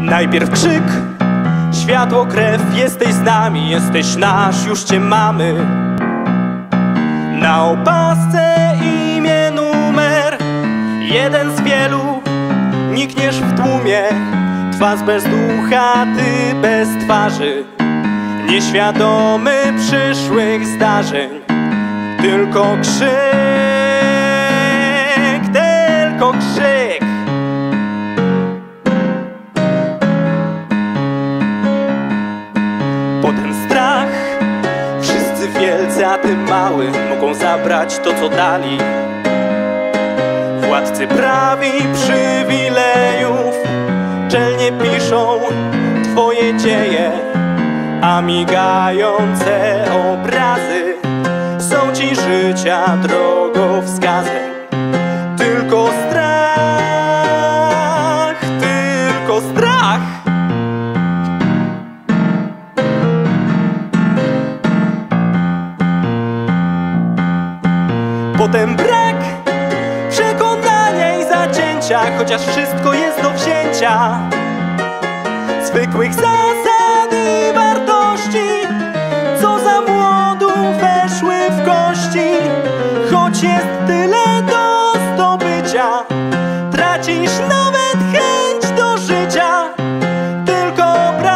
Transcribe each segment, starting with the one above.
Najpierw krzyk, światło, krew, jesteś z nami, jesteś nasz, już cię mamy. Na opasce imię, numer, jeden z wielu, nikniesz w tłumie. Twarz bez ducha, ty bez twarzy, nieświadomy przyszłych zdarzeń. Tylko krzyk, tylko krzyk. Potem strach, wszyscy wielcy, a ty mały, mogą zabrać to, co dali. Władcy prawi przywilejów czelnie piszą twoje dzieje, a migające obrazy są ci życia drogowskazem. Tylko strach, tylko strach. Potem brak przekonania i zacięcia, chociaż wszystko jest do wzięcia. Zwykłych zasad i wartości, co za młodu weszły w kości. Choć jest tyle do zdobycia, tracisz nawet chęć do życia. Tylko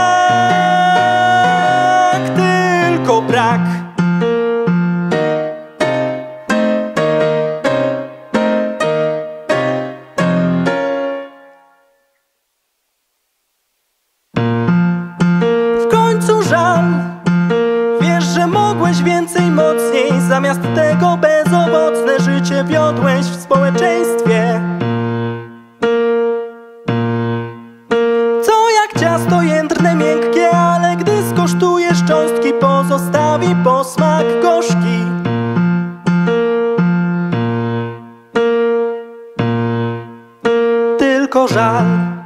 brak, tylko brak. Żal, wiesz, że mogłeś więcej, mocniej. Zamiast tego bezowocne życie wiodłeś w społeczeństwie. Co jak ciasto jędrne, miękkie, ale gdy skosztujesz cząstki, pozostawi posmak gorzki. Tylko żal.